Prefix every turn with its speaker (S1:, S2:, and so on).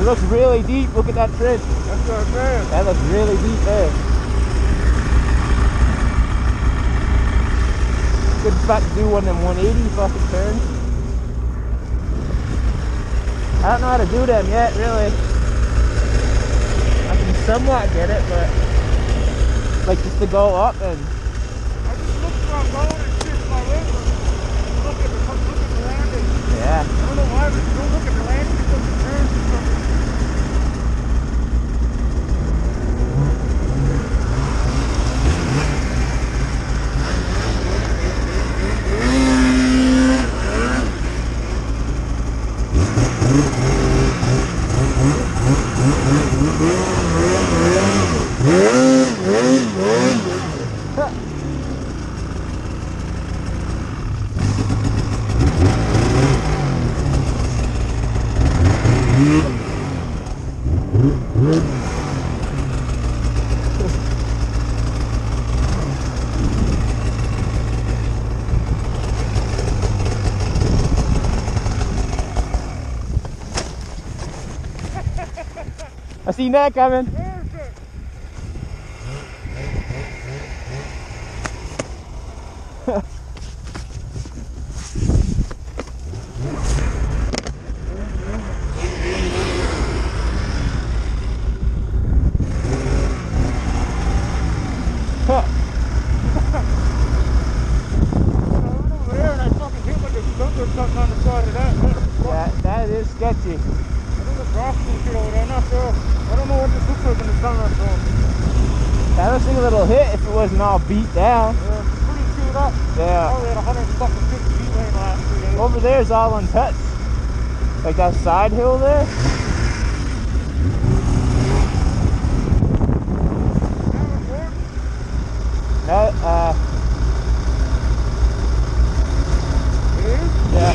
S1: It looks really deep. Look at that trench.
S2: That's what I'm saying.
S1: That looks really deep there. Good spot to do one of them 180 fucking turns. I don't know how to do them yet, really. I can somewhat get it, but like just to go up and.
S2: I just look where I'm going and shift my leg. Look at the landing.
S1: Yeah.
S2: I don't know why, but you don't look at the landing until the turns or something.
S1: I seen that coming. Yeah, that is sketchy. That looks like a little hit if it wasn't all beat down.
S2: Yeah, it's pretty chewed up.
S1: Yeah.
S2: Probably had 150 feet lane last 3 days.
S1: Over there is all untouched. Like that side hill there. That,
S2: It is?
S1: yeah.